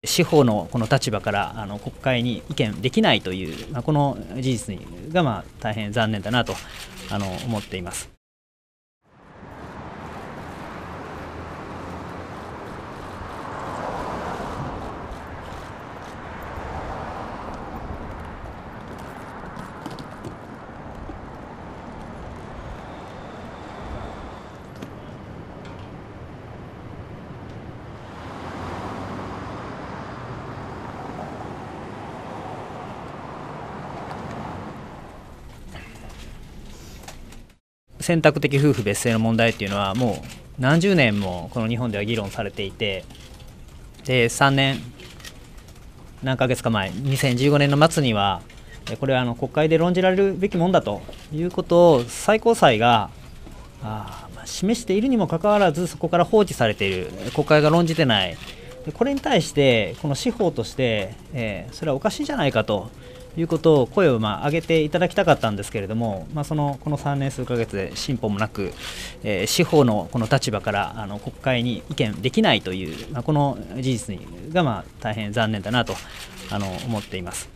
司法のこの立場から国会に意見できないという、この事実が大変残念だなと思っています。選択的夫婦別姓の問題っていうのはもう何十年もこの日本では議論されていて、で3年何ヶ月か前、2015年の末にはこれは国会で論じられるべきものだということを最高裁が示しているにもかかわらず、そこから放置されている、国会が論じてない、これに対してこの司法としてそれはおかしいじゃないかということを声を上げていただきたかったんですけれども、この3年数ヶ月で進歩もなく、司法のこの立場から国会に意見できないという、この事実が大変残念だなと思っています。